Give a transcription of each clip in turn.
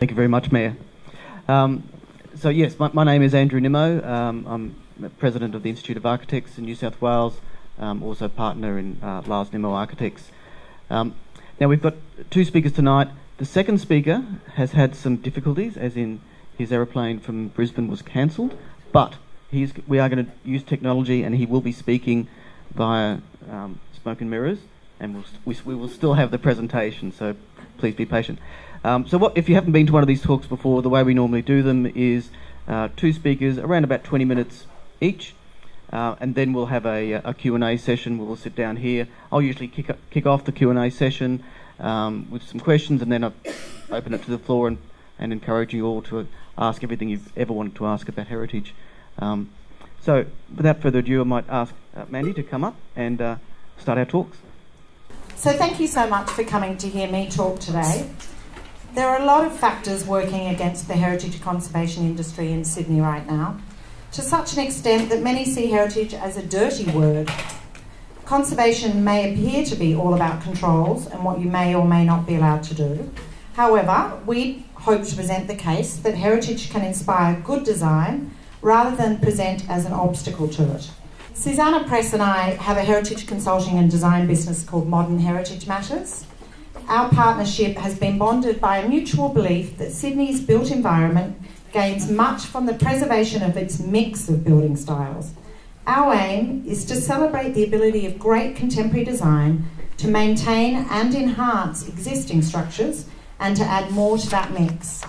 Thank you very much, Mayor. So yes, my name is Andrew Nimmo. I'm President of the Institute of Architects in New South Wales, also partner in Lars Nimmo Architects. Now we've got two speakers tonight. The second speaker has had some difficulties, as in his aeroplane from Brisbane was cancelled, but we are going to use technology and he will be speaking via smoke and mirrors, and we will still have the presentation, so please be patient. So if you haven't been to one of these talks before, the way we normally do them is two speakers, around about 20 minutes each, and then we'll have a Q&A session where we'll sit down here. I'll usually kick off the Q&A session with some questions, and then I'll open it to the floor and encourage you all to ask everything you've ever wanted to ask about heritage. So without further ado, I might ask Mandie to come up and start our talks. So thank you so much for coming to hear me talk today. There are a lot of factors working against the heritage conservation industry in Sydney right now, to such an extent that many see heritage as a dirty word. Conservation may appear to be all about controls and what you may or may not be allowed to do. However, we hope to present the case that heritage can inspire good design rather than present as an obstacle to it. Susanna Press and I have a heritage consulting and design business called Modern Heritage Matters. Our partnership has been bonded by a mutual belief that Sydney's built environment gains much from the preservation of its mix of building styles. Our aim is to celebrate the ability of great contemporary design to maintain and enhance existing structures and to add more to that mix.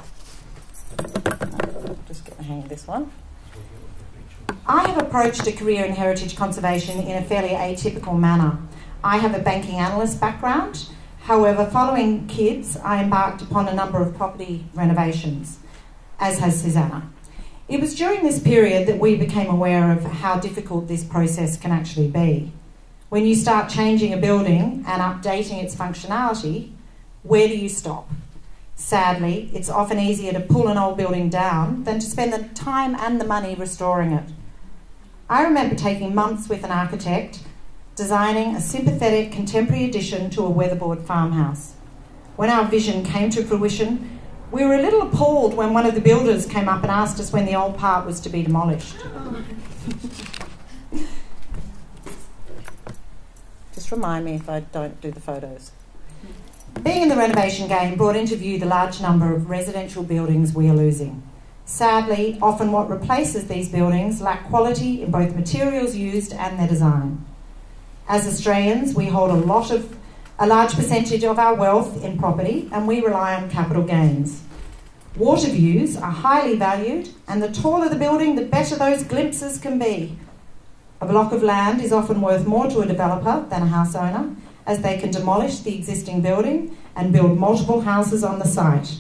Just get the hang of this one. I have approached a career in heritage conservation in a fairly atypical manner. I have a banking analyst background. However, following kids, I embarked upon a number of property renovations, as has Susanna. It was during this period that we became aware of how difficult this process can actually be. When you start changing a building and updating its functionality, where do you stop? Sadly, it's often easier to pull an old building down than to spend the time and the money restoring it. I remember taking months with an architect designing a sympathetic contemporary addition to a weatherboard farmhouse. When our vision came to fruition, we were a little appalled when one of the builders came up and asked us when the old part was to be demolished. Just remind me if I don't do the photos. Being in the renovation game brought into view the large number of residential buildings we are losing. Sadly, often what replaces these buildings lack quality in both materials used and their design. As Australians, we hold a large percentage of our wealth in property, and we rely on capital gains. Water views are highly valued, and the taller the building, the better those glimpses can be. A block of land is often worth more to a developer than a house owner, as they can demolish the existing building and build multiple houses on the site.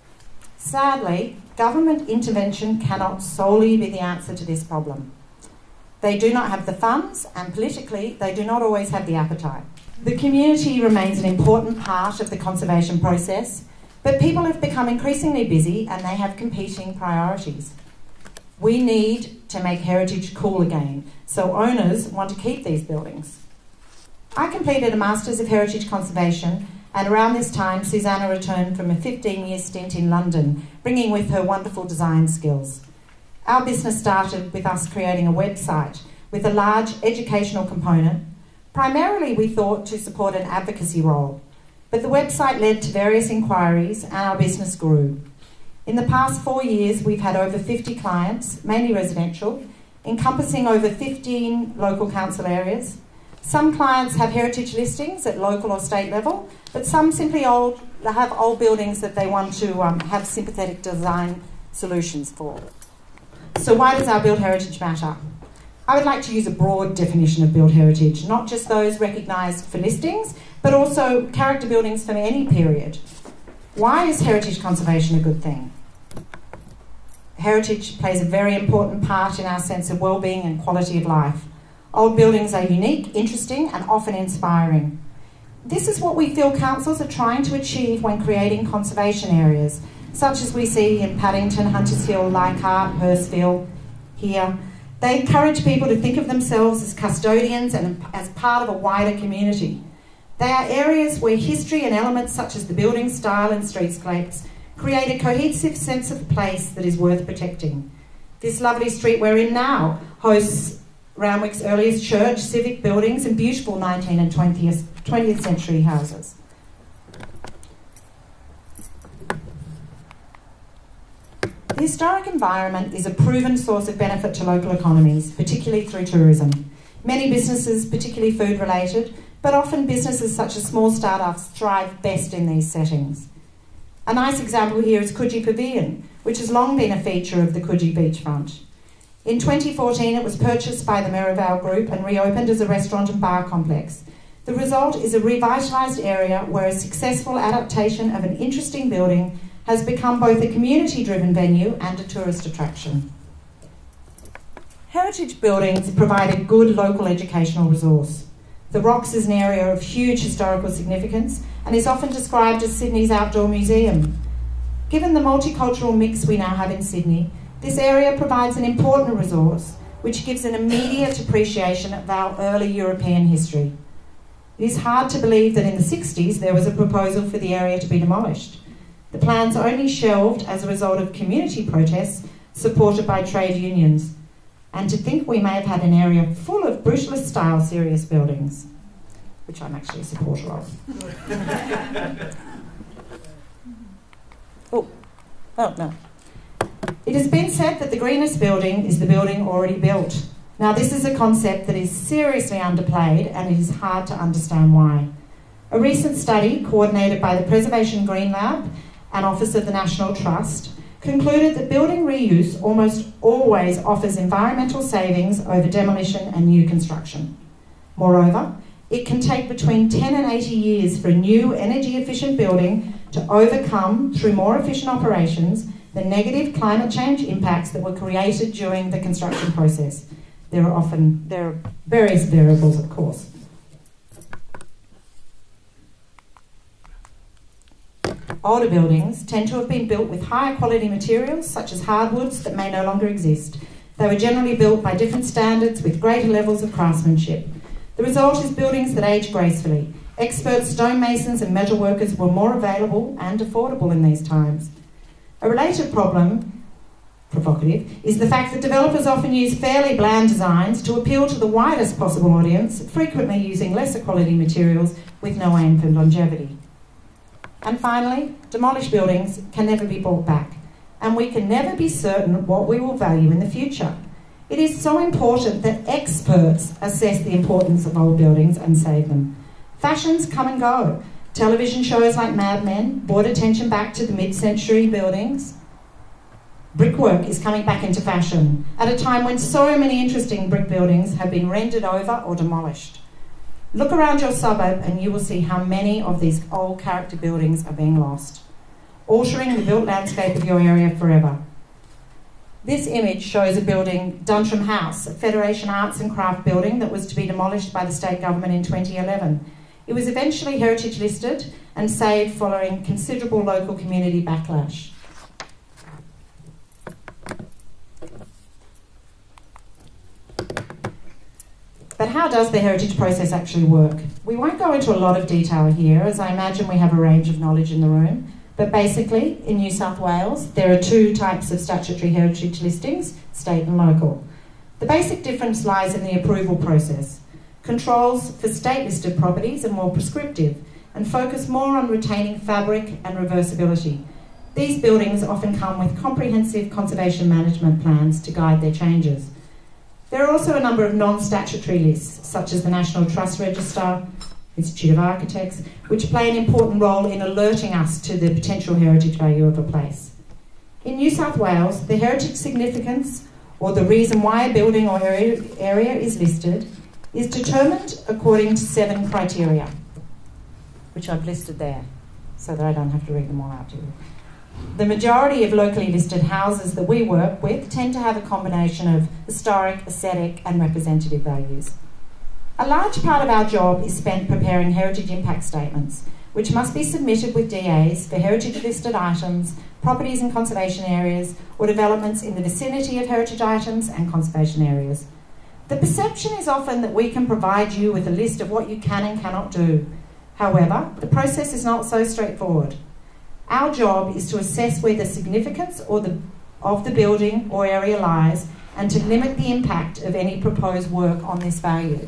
Sadly, government intervention cannot solely be the answer to this problem. They do not have the funds, and politically, they do not always have the appetite. The community remains an important part of the conservation process, but people have become increasingly busy and they have competing priorities. We need to make heritage cool again, so owners want to keep these buildings. I completed a Masters of Heritage Conservation, and around this time, Susanna returned from a 15-year stint in London, bringing with her wonderful design skills. Our business started with us creating a website with a large educational component. Primarily, we thought to support an advocacy role, but the website led to various inquiries and our business grew. In the past 4 years, we've had over 50 clients, mainly residential, encompassing over 15 local council areas. Some clients have heritage listings at local or state level, but some simply have old buildings that they want to have sympathetic design solutions for. So why does our built heritage matter? I would like to use a broad definition of built heritage, not just those recognised for listings, but also character buildings from any period. Why is heritage conservation a good thing? Heritage plays a very important part in our sense of well-being and quality of life. Old buildings are unique, interesting, and often inspiring. This is what we feel councils are trying to achieve when creating conservation areas, such as we see in Paddington, Hunters Hill, Leichhardt, Hurstville, here. They encourage people to think of themselves as custodians and as part of a wider community. They are areas where history and elements such as the building style and streetscapes create a cohesive sense of place that is worth protecting. This lovely street we're in now hosts Randwick's earliest church, civic buildings and beautiful 19th and 20th century houses. The historic environment is a proven source of benefit to local economies, particularly through tourism. Many businesses, particularly food related, but often businesses such as small startups, thrive best in these settings. A nice example here is Coogee Pavilion, which has long been a feature of the Coogee beachfront. In 2014, it was purchased by the Merivale Group and reopened as a restaurant and bar complex. The result is a revitalised area where a successful adaptation of an interesting building has become both a community-driven venue and a tourist attraction. Heritage buildings provide a good local educational resource. The Rocks is an area of huge historical significance and is often described as Sydney's outdoor museum. Given the multicultural mix we now have in Sydney, this area provides an important resource which gives an immediate appreciation of our early European history. It is hard to believe that in the 60s there was a proposal for the area to be demolished. The plans only shelved as a result of community protests supported by trade unions. And to think we may have had an area full of brutalist-style serious buildings, which I'm actually a supporter of. Oh, no. It has been said that the greenest building is the building already built. Now, this is a concept that is seriously underplayed, and it is hard to understand why. A recent study coordinated by the Preservation Green Lab and Office of the National Trust concluded that building reuse almost always offers environmental savings over demolition and new construction. Moreover, it can take between 10 and 80 years for a new energy-efficient building to overcome, through more efficient operations, the negative climate change impacts that were created during the construction process. There are various variables, of course. Older buildings tend to have been built with higher quality materials, such as hardwoods that may no longer exist. They were generally built by different standards with greater levels of craftsmanship. The result is buildings that age gracefully. Expert stonemasons and metalworkers were more available and affordable in these times. A related problem, provocative, is the fact that developers often use fairly bland designs to appeal to the widest possible audience, frequently using lesser quality materials with no aim for longevity. And finally, demolished buildings can never be brought back, and we can never be certain what we will value in the future. It is so important that experts assess the importance of old buildings and save them. Fashions come and go. Television shows like Mad Men brought attention back to the mid-century buildings. Brickwork is coming back into fashion at a time when so many interesting brick buildings have been rendered over or demolished. Look around your suburb and you will see how many of these old character buildings are being lost, altering the built landscape of your area forever. This image shows a building, Duntram House, a Federation Arts and Craft building that was to be demolished by the state government in 2011. It was eventually heritage listed and saved following considerable local community backlash. But how does the heritage process actually work? We won't go into a lot of detail here, as I imagine we have a range of knowledge in the room. But basically, in New South Wales, there are two types of statutory heritage listings, state and local. The basic difference lies in the approval process. Controls for state-listed properties are more prescriptive and focus more on retaining fabric and reversibility. These buildings often come with comprehensive conservation management plans to guide their changes. There are also a number of non-statutory lists, such as the National Trust Register, Institute of Architects, which play an important role in alerting us to the potential heritage value of a place. In New South Wales, the heritage significance, or the reason why a building or area is listed, is determined according to 7 criteria, which I've listed there, so that I don't have to read them all out to you. The majority of locally listed houses that we work with tend to have a combination of historic, aesthetic and representative values. A large part of our job is spent preparing heritage impact statements, which must be submitted with DAs for heritage listed items, properties in conservation areas, or developments in the vicinity of heritage items and conservation areas. The perception is often that we can provide you with a list of what you can and cannot do. However, the process is not so straightforward. Our job is to assess where the significance of the building or area lies and to limit the impact of any proposed work on this value.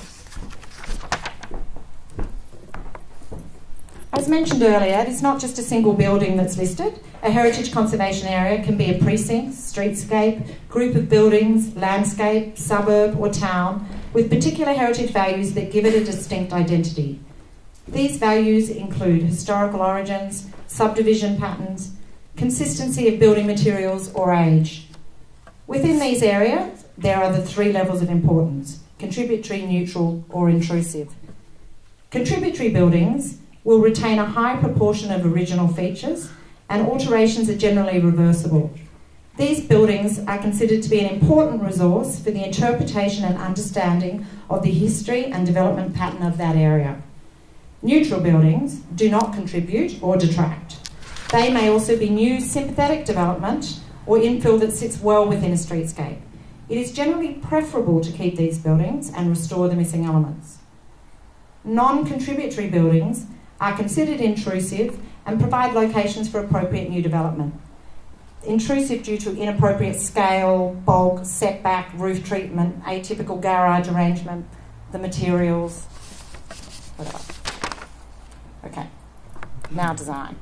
As mentioned earlier, it is not just a single building that's listed. A heritage conservation area can be a precinct, streetscape, group of buildings, landscape, suburb or town with particular heritage values that give it a distinct identity. These values include historical origins, subdivision patterns, consistency of building materials or age. Within these areas, there are the three levels of importance: contributory, neutral or intrusive. Contributory buildings will retain a high proportion of original features and alterations are generally reversible. These buildings are considered to be an important resource for the interpretation and understanding of the history and development pattern of that area. Neutral buildings do not contribute or detract. They may also be new sympathetic development or infill that sits well within a streetscape. It is generally preferable to keep these buildings and restore the missing elements. Non-contributory buildings are considered intrusive and provide locations for appropriate new development. Intrusive due to inappropriate scale, bulk, setback, roof treatment, atypical garage arrangement, the materials, whatever. Okay, now design.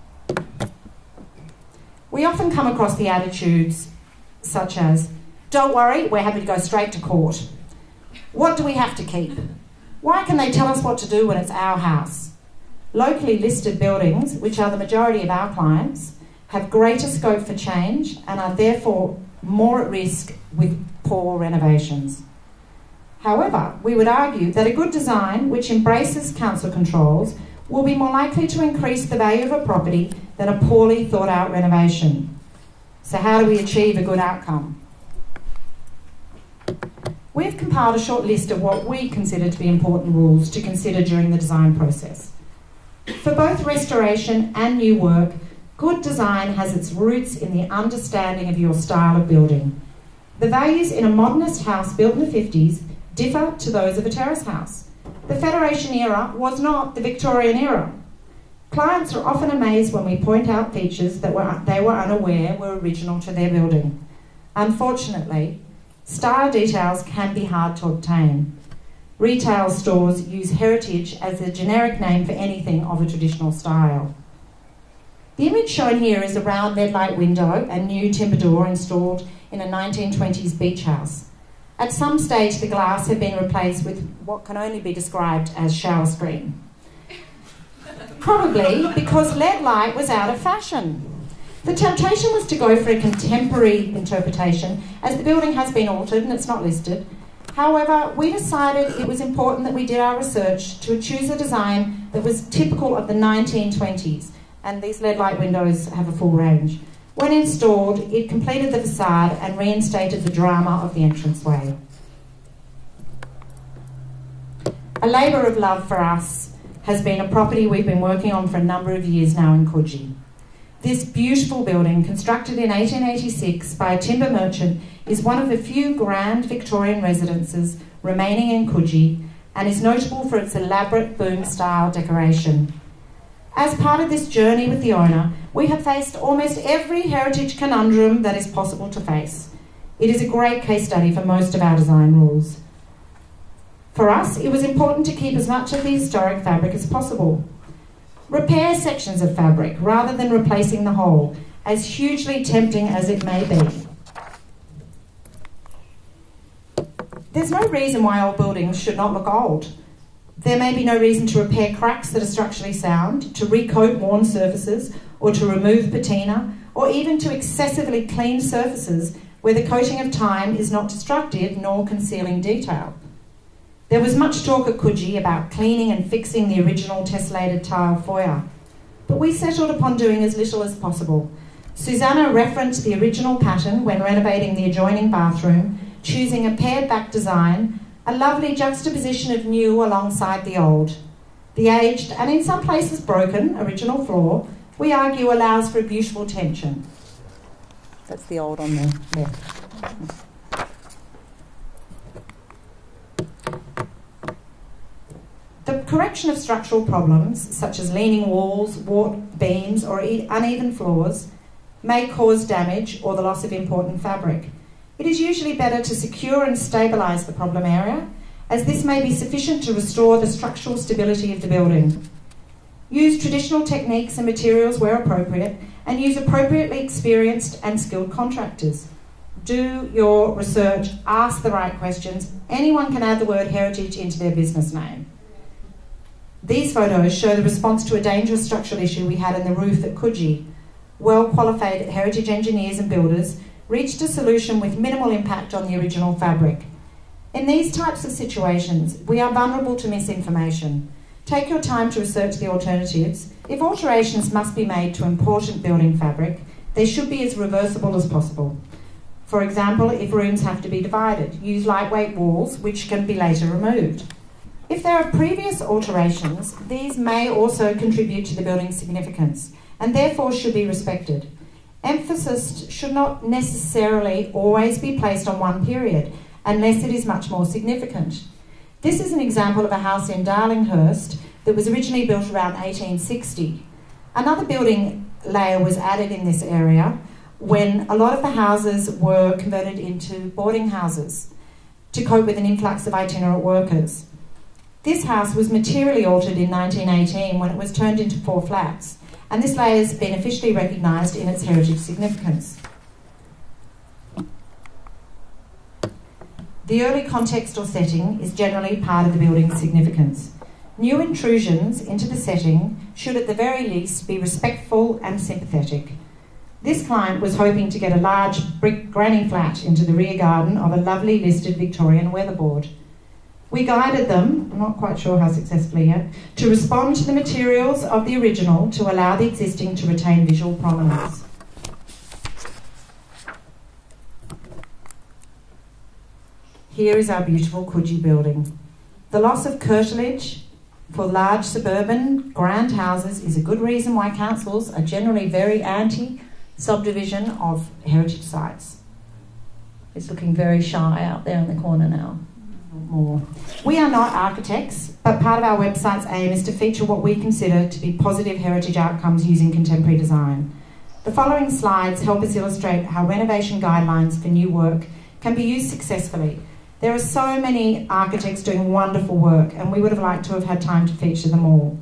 We often come across the attitudes such as, "Don't worry, we're happy to go straight to court. What do we have to keep? Why can they tell us what to do when it's our house?" Locally listed buildings, which are the majority of our clients, have greater scope for change and are therefore more at risk with poor renovations. However, we would argue that a good design which embraces council controls will be more likely to increase the value of a property than a poorly thought out renovation. So how do we achieve a good outcome? We've compiled a short list of what we consider to be important rules to consider during the design process. For both restoration and new work, good design has its roots in the understanding of your style of building. The values in a modernist house built in the 50s differ to those of a terrace house. The Federation era was not the Victorian era. Clients are often amazed when we point out features that they were unaware were original to their building. Unfortunately, style details can be hard to obtain. Retail stores use heritage as a generic name for anything of a traditional style. The image shown here is a round lead-light window and new timber door installed in a 1920s beach house. At some stage, the glass had been replaced with what can only be described as shower screen. Probably because lead light was out of fashion. The temptation was to go for a contemporary interpretation, as the building has been altered and it's not listed. However, we decided it was important that we did our research to choose a design that was typical of the 1920s, and these lead light windows have a full range. When installed, it completed the facade and reinstated the drama of the entranceway. A labour of love for us has been a property we've been working on for a number of years now in Coogee. This beautiful building, constructed in 1886 by a timber merchant, is one of the few grand Victorian residences remaining in Coogee and is notable for its elaborate boom-style decoration. As part of this journey with the owner, we have faced almost every heritage conundrum that is possible to face. It is a great case study for most of our design rules. For us, it was important to keep as much of the historic fabric as possible. Repair sections of fabric rather than replacing the whole, as hugely tempting as it may be. There's no reason why old buildings should not look old. There may be no reason to repair cracks that are structurally sound, to recoat worn surfaces, or to remove patina, or even to excessively clean surfaces where the coating of time is not destructive nor concealing detail. There was much talk at Coogee about cleaning and fixing the original tessellated tile foyer, but we settled upon doing as little as possible. Susanna referenced the original pattern when renovating the adjoining bathroom, choosing a pared back design, a lovely juxtaposition of new alongside the old. The aged, and in some places broken, original floor, we argue allows for a beautiful tension. That's the old on the left. The correction of structural problems, such as leaning walls, warped beams, or uneven floors, may cause damage or the loss of important fabric. It is usually better to secure and stabilise the problem area, as this may be sufficient to restore the structural stability of the building. Use traditional techniques and materials where appropriate, and use appropriately experienced and skilled contractors. Do your research, ask the right questions. Anyone can add the word heritage into their business name. These photos show the response to a dangerous structural issue we had in the roof at Coogee. Well-qualified heritage engineers and builders reached a solution with minimal impact on the original fabric. In these types of situations, we are vulnerable to misinformation. Take your time to research the alternatives. If alterations must be made to important building fabric, they should be as reversible as possible. For example, if rooms have to be divided, use lightweight walls which can be later removed. If there are previous alterations, these may also contribute to the building's significance and therefore should be respected. Emphasis should not necessarily always be placed on one period unless it is much more significant. This is an example of a house in Darlinghurst that was originally built around 1860. Another building layer was added in this area when a lot of the houses were converted into boarding houses to cope with an influx of itinerant workers. This house was materially altered in 1918 when it was turned into 4 flats, and this layer has been officially recognised in its heritage significance. The early context or setting is generally part of the building's significance. New intrusions into the setting should at the very least be respectful and sympathetic. This client was hoping to get a large brick granny flat into the rear garden of a lovely listed Victorian weatherboard. We guided them, I'm not quite sure how successfully yet, to respond to the materials of the original to allow the existing to retain visual prominence. Here is our beautiful Coogee building. The loss of curtilage for large suburban grand houses is a good reason why councils are generally very anti-subdivision of heritage sites. It's looking very shy out there in the corner now. More. We are not architects, but part of our website's aim is to feature what we consider to be positive heritage outcomes using contemporary design. The following slides help us illustrate how renovation guidelines for new work can be used successfully. There are so many architects doing wonderful work, and we would have liked to have had time to feature them all.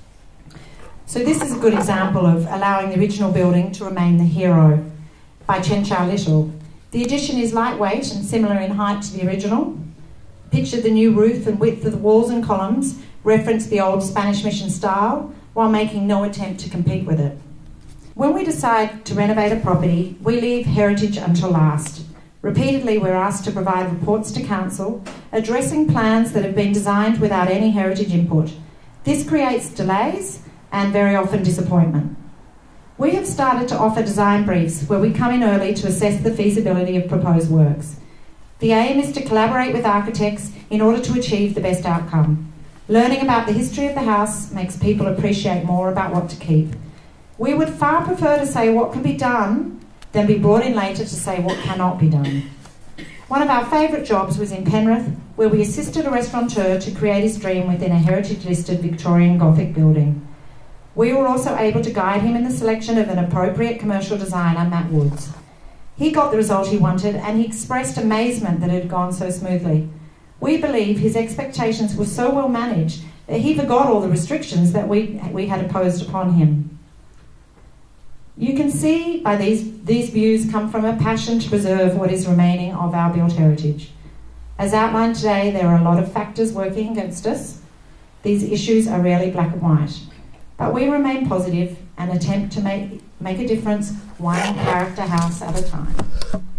So this is a good example of allowing the original building to remain the hero by Chen Chao Little. The addition is lightweight and similar in height to the original. Picture the new roof and width of the walls and columns, reference the old Spanish mission style, while making no attempt to compete with it. When we decide to renovate a property, we leave heritage until last. Repeatedly, we're asked to provide reports to council, addressing plans that have been designed without any heritage input. This creates delays and very often disappointment. We have started to offer design briefs where we come in early to assess the feasibility of proposed works. The aim is to collaborate with architects in order to achieve the best outcome. Learning about the history of the house makes people appreciate more about what to keep. We would far prefer to say what can be done than be brought in later to say what cannot be done. One of our favourite jobs was in Penrith, where we assisted a restaurateur to create his dream within a heritage-listed Victorian Gothic building. We were also able to guide him in the selection of an appropriate commercial designer, Matt Woods. He got the result he wanted, and he expressed amazement that it had gone so smoothly. We believe his expectations were so well managed that he forgot all the restrictions that we had imposed upon him. You can see by these views come from a passion to preserve what is remaining of our built heritage. As outlined today, there are a lot of factors working against us. These issues are rarely black and white. But we remain positive and attempt to make a difference one character house at a time.